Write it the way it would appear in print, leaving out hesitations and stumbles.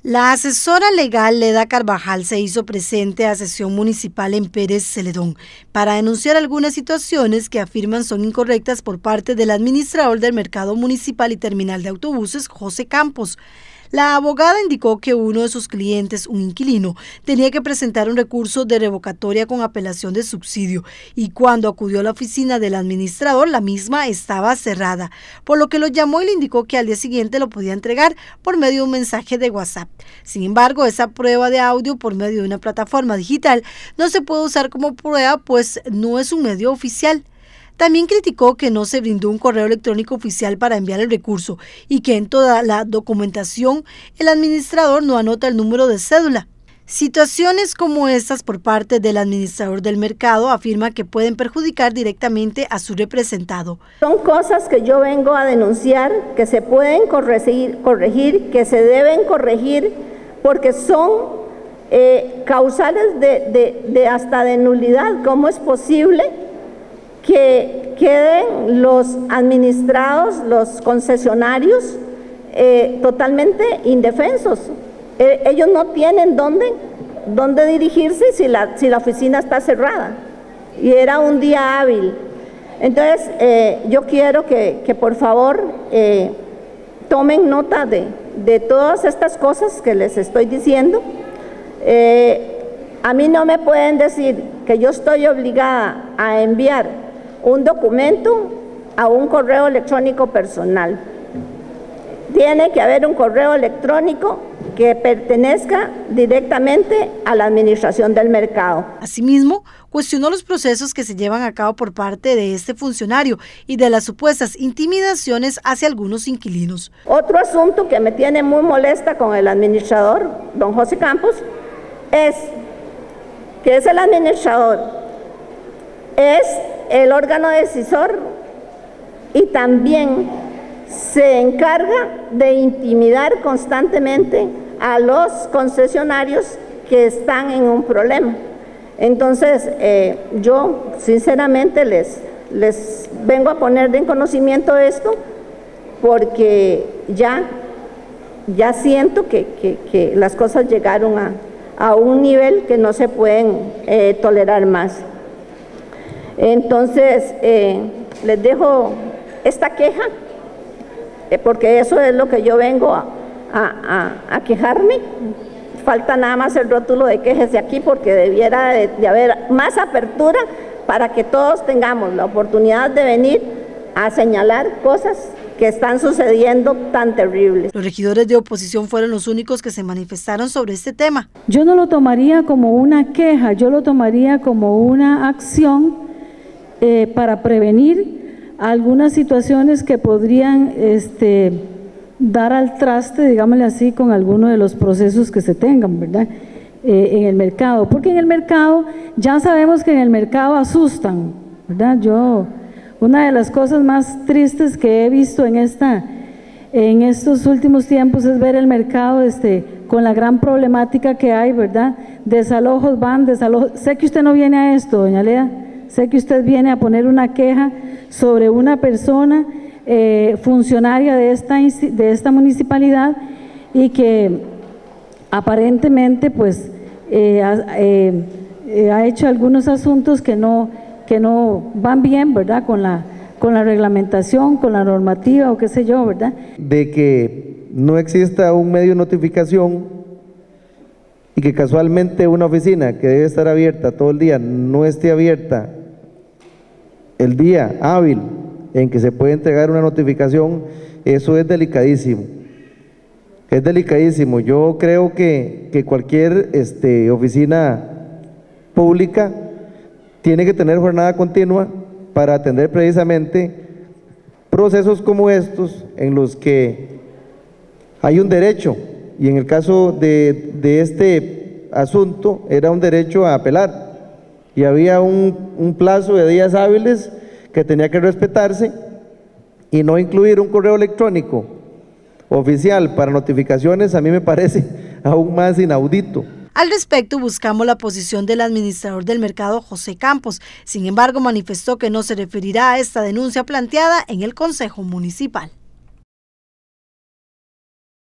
La asesora legal Leda Carvajal se hizo presente a sesión municipal en Pérez Celedón para denunciar algunas situaciones que afirman son incorrectas por parte del administrador del mercado municipal y terminal de autobuses, José Campos. La abogada indicó que uno de sus clientes, un inquilino, tenía que presentar un recurso de revocatoria con apelación de subsidio y cuando acudió a la oficina del administrador, la misma estaba cerrada, por lo que lo llamó y le indicó que al día siguiente lo podía entregar por medio de un mensaje de WhatsApp. Sin embargo, esa prueba de audio por medio de una plataforma digital no se puede usar como prueba, pues no es un medio oficial. También criticó que no se brindó un correo electrónico oficial para enviar el recurso y que en toda la documentación el administrador no anota el número de cédula. Situaciones como estas por parte del administrador del mercado afirma que pueden perjudicar directamente a su representado. Son cosas que yo vengo a denunciar, que se pueden corregir, que se deben corregir, porque son causales de hasta de nulidad. ¿Cómo es posible que queden los administrados, los concesionarios, totalmente indefensos? Ellos no tienen dónde dirigirse si la oficina está cerrada y era un día hábil. Entonces, yo quiero que por favor tomen nota de todas estas cosas que les estoy diciendo. A mí no me pueden decir que yo estoy obligada a enviar un documento a un correo electrónico personal. Tiene que haber un correo electrónico que pertenezca directamente a la administración del mercado. Asimismo, cuestionó los procesos que se llevan a cabo por parte de este funcionario y de las supuestas intimidaciones hacia algunos inquilinos. Otro asunto que me tiene muy molesta con el administrador, don José Campos, es que es el administrador, es el órgano decisor y también se encarga de intimidar constantemente a los concesionarios que están en un problema. Entonces, yo sinceramente les vengo a poner en conocimiento esto porque ya siento que las cosas llegaron a un nivel que no se pueden tolerar más. Entonces, les dejo esta queja, porque eso es lo que yo vengo a quejarme. Falta nada más el rótulo de quéjese aquí, porque debiera de haber más apertura para que todos tengamos la oportunidad de venir a señalar cosas que están sucediendo tan terribles. Los regidores de oposición fueron los únicos que se manifestaron sobre este tema. Yo no lo tomaría como una queja, yo lo tomaría como una acción para prevenir algunas situaciones que podrían dar al traste, digámosle así, con alguno de los procesos que se tengan, ¿verdad? En el mercado, porque en el mercado, ya sabemos que en el mercado asustan, ¿verdad? Una de las cosas más tristes que he visto en estos últimos tiempos es ver el mercado con la gran problemática que hay, ¿verdad? Desalojos van, desalojos. Sé que usted no viene a esto, doña Leda, sé que usted viene a poner una queja sobre una persona funcionaria de esta municipalidad y que aparentemente pues ha hecho algunos asuntos que no van bien, ¿verdad? Con la reglamentación, con la normativa o qué sé yo, ¿verdad? De que no exista un medio de notificación y que casualmente una oficina que debe estar abierta todo el día no esté abierta el día hábil en que se puede entregar una notificación, eso es delicadísimo. Es delicadísimo. Yo creo que cualquier oficina pública tiene que tener jornada continua para atender precisamente procesos como estos en los que hay un derecho, y en el caso de este asunto era un derecho a apelar y había un plazo de días hábiles que tenía que respetarse, y no incluir un correo electrónico oficial para notificaciones a mí me parece aún más inaudito. Al respecto, buscamos la posición del administrador del mercado, José Campos. Sin embargo, manifestó que no se referirá a esta denuncia planteada en el Consejo Municipal.